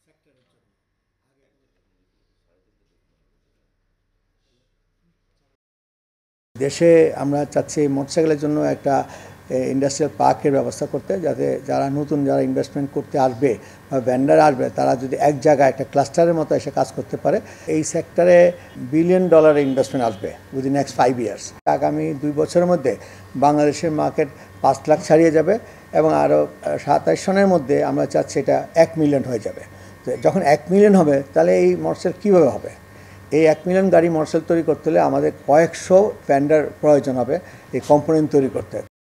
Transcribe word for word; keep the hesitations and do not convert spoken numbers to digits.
সেক্টরের জন্য আগে দেশে আমরা চাচ্ছি মোটরসাইকেলের জন্য একটা ইন্ডাস্ট্রিয়াল পার্কের ব্যবস্থা করতে, যাতে যারা নতুন যারা ইনভেস্টমেন্ট করতে আসবে বা ভেন্ডার আসবে তারা যদি এক জায়গায় একটা ক্লাস্টারের মতো এসে কাজ করতে পারে। এই সেক্টরে বিলিয়ন ডলারের ইনভেস্টমেন্ট আসবে উইদিন নেক্সট ফাইভ ইয়ার্স। আগামী দুই বছরের মধ্যে বাংলাদেশের মার্কেট পাঁচ লাখ ছাড়িয়ে যাবে এবং আরও সাতাইশ সনের মধ্যে আমরা চাচ্ছি এটা এক মিলিয়ন হয়ে যাবে। তো যখন এক মিলিয়ন হবে তাহলে এই মোটরসাইকেল কীভাবে হবে? এই এক মিলিয়ন গাড়ি মোটরসাইকেল তৈরি করতে হলে আমাদের কয়েকশো ভেন্ডার প্রয়োজন হবে এই কম্পোনেন্ট তৈরি করতে।